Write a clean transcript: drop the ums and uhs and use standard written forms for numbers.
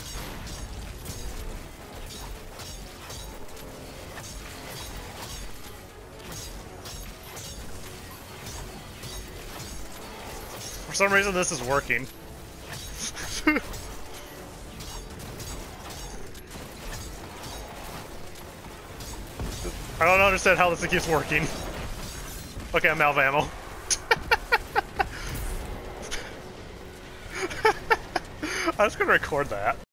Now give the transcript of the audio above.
For some reason, this is working. I don't understand how this keeps working. Okay, I'm out of ammo. I was gonna record that.